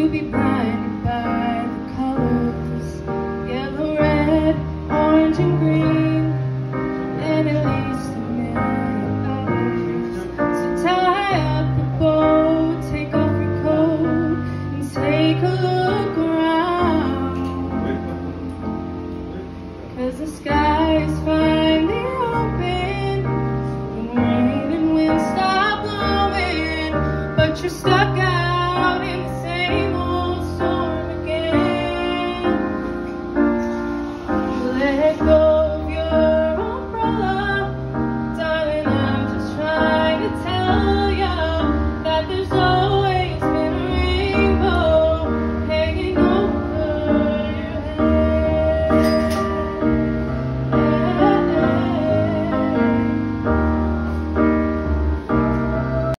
to be blinded by the colors, yellow, red, orange, and green, and at least a million others. So tie up your bow, take off your coat, and take a look around, 'cause the sky is finally open, the rain and wind stop blowing, but you're stuck out in the same old storm again. Let go.